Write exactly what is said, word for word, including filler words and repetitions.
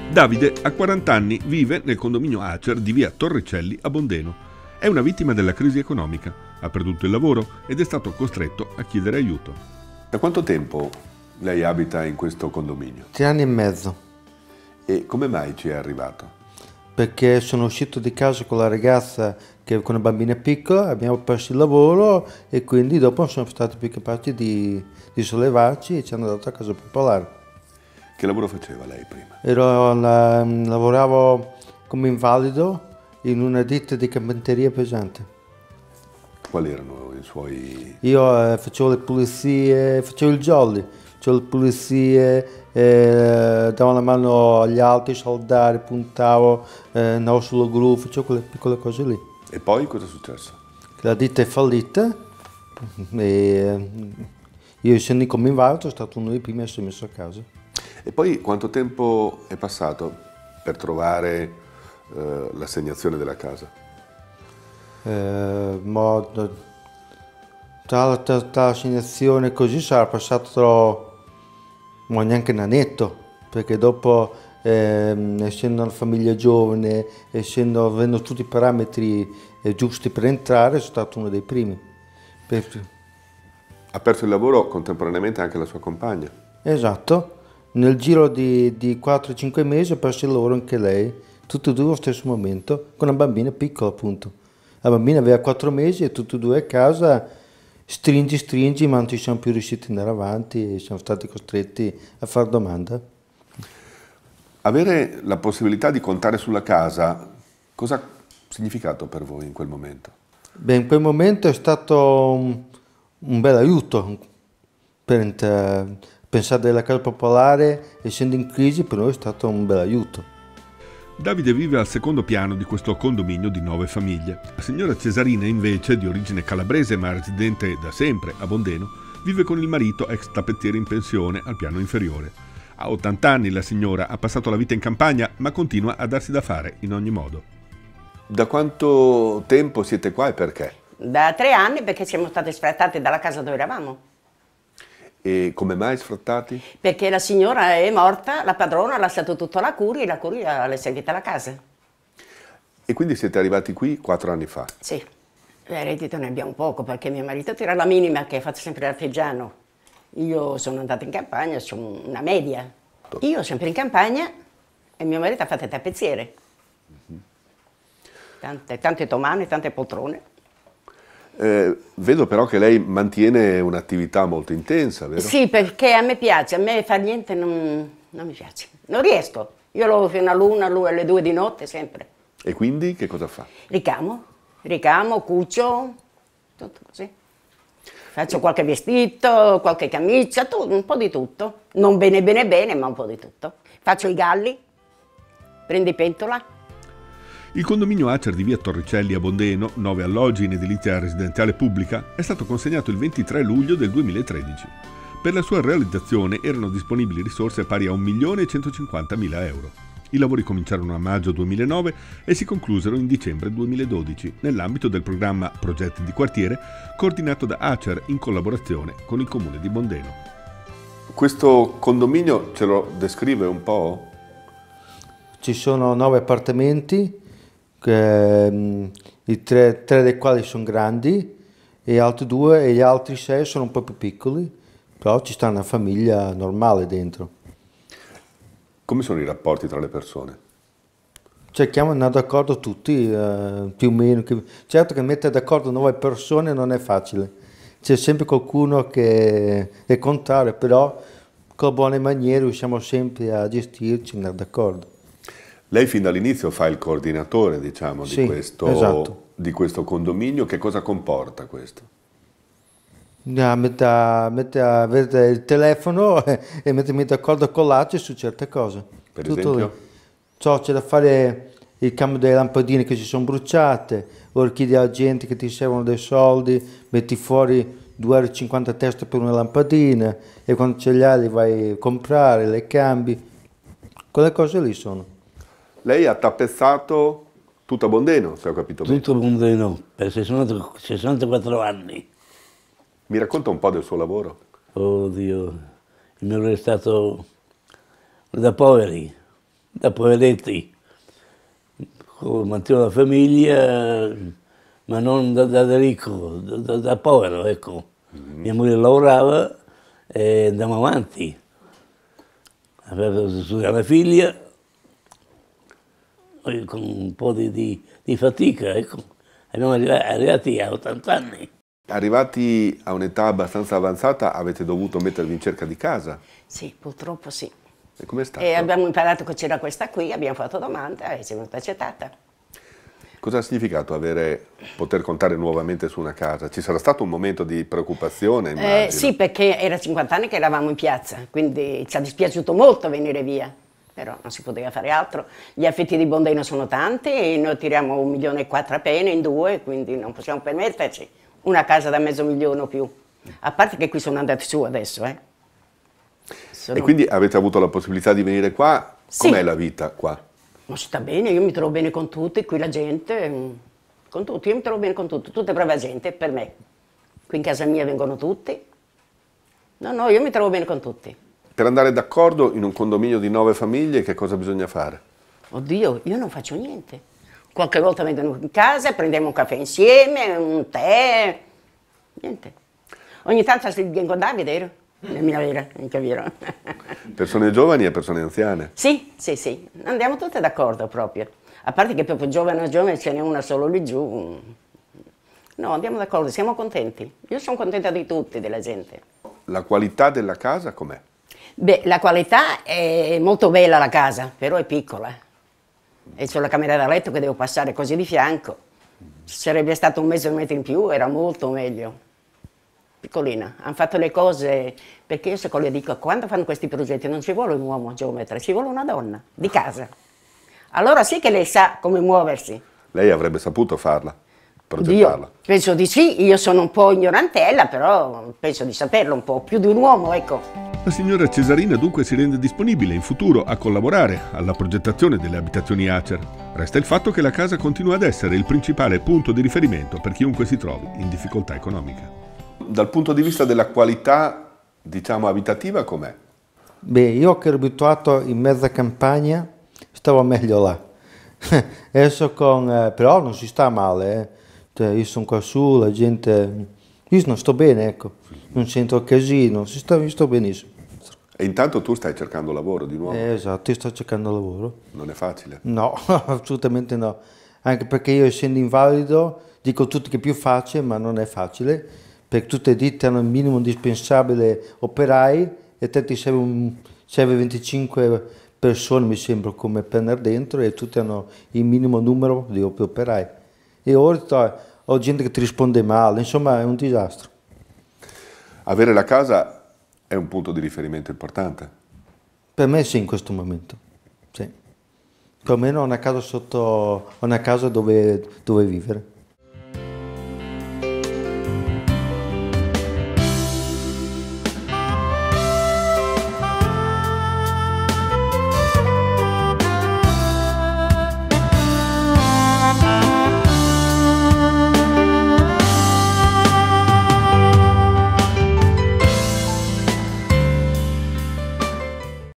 Davide ha quaranta anni, vive nel condominio Acer di via Torricelli a Bondeno. È una vittima della crisi economica, ha perduto il lavoro ed è stato costretto a chiedere aiuto. Da quanto tempo lei abita in questo condominio? Tre anni e mezzo. E come mai ci è arrivato? Perché sono uscito di casa con la ragazza che con una bambina piccola, abbiamo perso il lavoro e quindi dopo sono stati più capaci di, di sollevarci e ci hanno dato a casa popolare. Che lavoro faceva lei prima? Ero la, lavoravo come invalido in una ditta di carpenteria pesante. Quali erano i suoi... Io eh, facevo le pulizie, facevo il jolly, facevo le pulizie, eh, davo la mano agli altri, soldare, puntavo, eh, andavo sulla gru, facevo quelle piccole cose lì. E poi cosa è successo? La ditta è fallita e io essendo come invalido sono stato uno dei primi a essere messo a casa. E poi quanto tempo è passato per trovare eh, l'assegnazione della casa? Eh, ma tra l'assegnazione così sarà passato ma neanche un annetto, perché dopo eh, essendo una famiglia giovane, essendo, avendo tutti i parametri eh, giusti per entrare, sono stato uno dei primi. Per... Ha perso il lavoro contemporaneamente anche la sua compagna? Esatto. Nel giro di, di quattro cinque mesi ha perso il lavoro anche lei, tutti e due allo stesso momento, con una bambina piccola appunto. La bambina aveva quattro mesi e tutti e due a casa, stringi stringi, ma non ci siamo più riusciti ad andare avanti e siamo stati costretti a fare domanda. Avere la possibilità di contare sulla casa, cosa ha significato per voi in quel momento? Beh, in quel momento è stato un, un bel aiuto per... Pensare alla casa popolare, essendo in crisi, per noi è stato un bel aiuto. Davide vive al secondo piano di questo condominio di nove famiglie. La signora Cesarina, invece, di origine calabrese ma residente da sempre a Bondeno, vive con il marito, ex tappezziere in pensione, al piano inferiore. Ha ottanta anni la signora, ha passato la vita in campagna, ma continua a darsi da fare in ogni modo. Da quanto tempo siete qua e perché? Da tre anni, perché siamo stati sfrattati dalla casa dove eravamo. E come mai sfrattati? Perché la signora è morta, la padrona ha lasciato tutto alla curia e la curia le è servita la casa. E quindi siete arrivati qui quattro anni fa? Sì, il reddito ne abbiamo poco perché mio marito tira la minima che ha fatto sempre l'artigiano. Io sono andata in campagna, sono una media. Io sempre in campagna e mio marito ha fatto il tappezziere. Tante, tante tomane, tante poltrone. Eh, vedo però che lei mantiene un'attività molto intensa, vero? Sì, perché a me piace, a me fare niente non, non mi piace, non riesco. Io lavoro fino all'una, alle due di notte sempre. E quindi che cosa fa? Ricamo, ricamo, cucio, tutto così. Faccio qualche vestito, qualche camicia, tutto, un po' di tutto. Non bene bene bene, ma un po' di tutto. Faccio i galli, prendi pentola. Il condominio Acer di via Torricelli a Bondeno, nove alloggi in edilizia residenziale pubblica, è stato consegnato il ventitré luglio del duemilatredici. Per la sua realizzazione erano disponibili risorse pari a un milione e centocinquantamila euro. I lavori cominciarono a maggio duemilanove e si conclusero in dicembre duemiladodici, nell'ambito del programma Progetti di quartiere, coordinato da Acer in collaborazione con il comune di Bondeno. Questo condominio ce lo descrive un po'? Ci sono nove appartamenti, che, i tre, tre dei quali sono grandi e altri due e gli altri sei sono un po' più piccoli, però ci sta una famiglia normale dentro. Come sono i rapporti tra le persone? Cerchiamo di andare d'accordo tutti, eh, più o meno. Certo che mettere d'accordo nove persone non è facile, c'è sempre qualcuno che è contrario, però con buone maniere riusciamo sempre a gestirci e andare d'accordo. Lei fin dall'inizio fa il coordinatore, diciamo, sì, di, questo, esatto. di questo condominio. Che cosa comporta questo? Yeah, mette, mette a avere il telefono e mettermi d'accordo con l'A C E su certe cose. Per Tutto esempio? So, c'è da fare il cambio delle lampadine che si sono bruciate, o chiedi alla gente che ti servono dei soldi, metti fuori due euro e cinquanta teste per una lampadina e quando ce li hai li vai a comprare, le cambi. Quelle cose lì sono. Lei ha tappezzato tutta Bondeno, se ho capito bene. Tutto Bondeno, per sessantaquattro anni. Mi racconta un po' del suo lavoro? Oddio, il mio lavoro è stato da poveri. da poveretti, mantiene la famiglia, ma non da, da ricco, da, da povero, ecco. Mm-hmm. Mia moglie lavorava e andavamo avanti. Aveva studiato la figlia, con un po' di, di, di fatica, ecco. Siamo arrivati a ottanta anni. Arrivati a un'età abbastanza avanzata avete dovuto mettervi in cerca di casa? Sì, purtroppo sì. E com'è stato? E abbiamo imparato che c'era questa qui, abbiamo fatto domanda e siamo stata accettata. Cosa ha significato avere, poter contare nuovamente su una casa? Ci sarà stato un momento di preoccupazione, immagino? Eh, sì, perché era cinquanta anni che eravamo in piazza, quindi ci è dispiaciuto molto venire via, però non si poteva fare altro. Gli affitti di Bondeno sono tanti e noi tiriamo un milione e quattro appena in due, quindi non possiamo permetterci una casa da mezzo milione o più. A parte che qui sono andati su adesso, eh. Sono... E quindi avete avuto la possibilità di venire qua? Com'è sì. la vita qua? Ma si sta bene, io mi trovo bene con tutti, qui la gente, con tutti, io mi trovo bene con tutti, tutta brava gente per me. Qui in casa mia vengono tutti. No, no, io mi trovo bene con tutti. Per andare d'accordo in un condominio di nove famiglie che cosa bisogna fare? Oddio, io non faccio niente. Qualche volta vengono in casa, prendiamo un caffè insieme, un tè, niente. Ogni tanto si vengo da vedere, nella mia vera, mica vero. Persone giovani e persone anziane? Sì, sì, sì, andiamo tutte d'accordo proprio. A parte che proprio giovane o giovane ce n'è una solo lì giù. No, andiamo d'accordo, siamo contenti. Io sono contenta di tutti, della gente. La qualità della casa com'è? Beh, la qualità è molto bella la casa, però è piccola. E c'è la camera da letto che devo passare così di fianco. Se sarebbe stato un mezzo metro in più era molto meglio. Piccolina, hanno fatto le cose, perché io se le dico, quando fanno questi progetti non ci vuole un uomo geometra, ci vuole una donna di casa. Allora sì che lei sa come muoversi. Lei avrebbe saputo farla, progettarla? Io penso di sì, io sono un po' ignorantella, però penso di saperlo un po', più di un uomo, ecco. La signora Cesarina dunque si rende disponibile in futuro a collaborare alla progettazione delle abitazioni Acer. Resta il fatto che la casa continua ad essere il principale punto di riferimento per chiunque si trovi in difficoltà economica. Dal punto di vista della qualità, diciamo, abitativa, com'è? Beh, io che ero abituato in mezza campagna, stavo meglio là. Adesso con... Eh, però non si sta male, eh. Cioè, io sono qua su, la gente... Io non sto bene, ecco. Non sento casino, si sta, io sto benissimo. E intanto tu stai cercando lavoro di nuovo? Eh, esatto, io sto cercando lavoro. Non è facile? No, assolutamente no. Anche perché io, essendo invalido, dico tutti che è più facile, ma non è facile. Perché tutte le ditte hanno il minimo indispensabile operai e te ti serve, un, serve venticinque persone, mi sembra, come prendere dentro, e tutti hanno il minimo numero di operai. E ora ho gente che ti risponde male, insomma è un disastro. Avere la casa è un punto di riferimento importante? Per me sì, in questo momento, sì. Per me ho una casa sotto, una casa dove, dove vivere.